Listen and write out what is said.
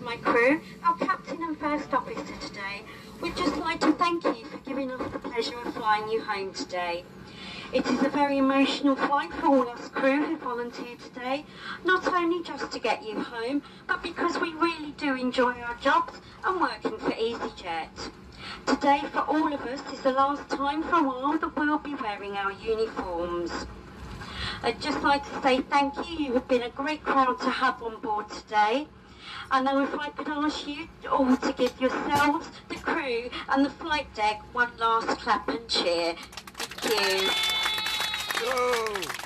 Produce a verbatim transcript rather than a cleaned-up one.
my crew, our captain and first officer today, we'd just like to thank you for giving us the pleasure of flying you home today. It is a very emotional flight for all us crew who volunteered today, not only just to get you home, but because we really do enjoy our jobs and working for EasyJet. Today, for all of us, is the last time for a while that we'll be wearing our uniforms. I'd just like to say thank you. You have been a great crowd to have on board today. And now if I could ask you all to give yourselves, the crew and the flight deck one last clap and cheer. Thank you. Go!